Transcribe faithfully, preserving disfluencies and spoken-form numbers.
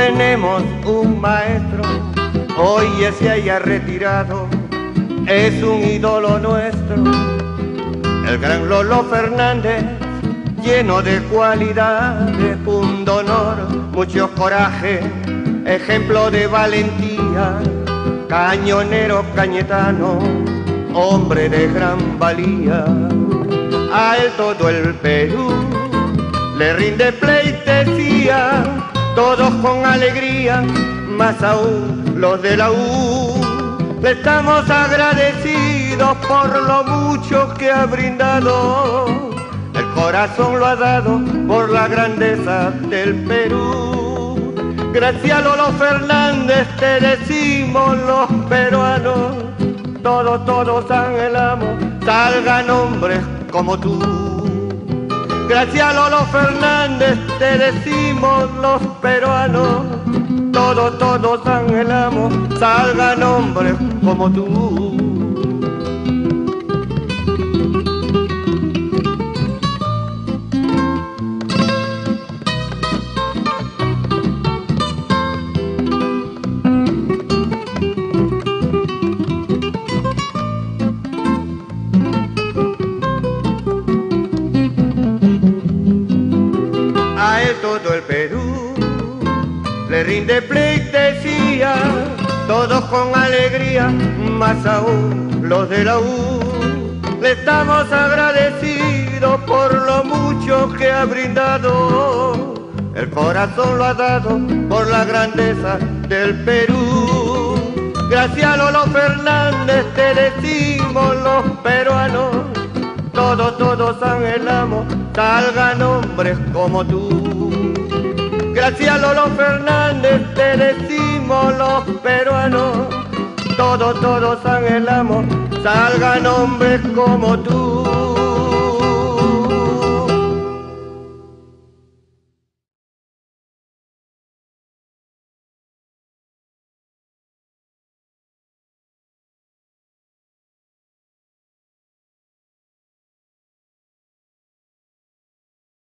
tenemos un maestro, hoy se haya retirado, es un ídolo nuestro, el gran Lolo Fernández, lleno de cualidades, pundonor, mucho coraje, ejemplo de valentía, cañonero cañetano, hombre de gran valía. A él todo el Perú le rinde pleitesía, todos con alegría, más aún los de la U. Le estamos agradecidos por lo mucho que ha brindado, el corazón lo ha dado por la grandeza del Perú. Gracias Lolo Fernández te decimos los peruanos, todos, todos anhelamos, salgan hombres como tú. Gracias Lolo Fernández te decimos los peruanos, todos, todos anhelamos, salgan hombres como tú. A él todo el Perú le rinde pleitesía, todos con alegría, más aún los de la U. Le estamos agradecidos por lo mucho que ha brindado, el corazón lo ha dado por la grandeza del Perú. Gracias Lolo Fernández te decimos los peruanos, todos, todos anhelamos, salgan hombres como tú. Gracias Lolo Fernández te decimos los peruanos, todos, todos anhelamos, salgan hombres como tú.